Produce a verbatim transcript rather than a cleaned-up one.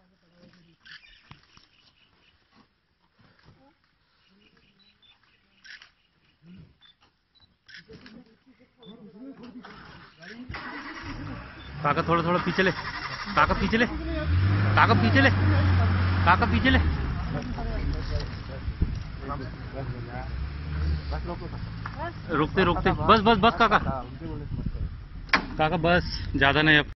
काका थोड़ा थोड़ा पीछे ले, काका पीछे ले, काका पीछे ले, काका पीछे ले। रुकते रुकते बस बस बस काका, काका बस, ज्यादा नहीं अब।